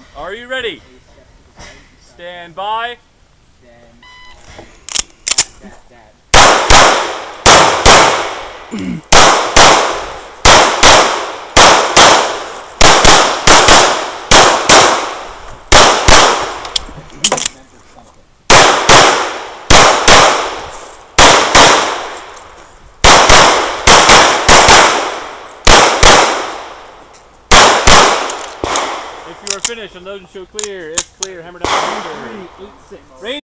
Are you ready? Stand by. If you are finished, unload and show clear. If clear, hammer down the finger. 3, 8, 6. Range.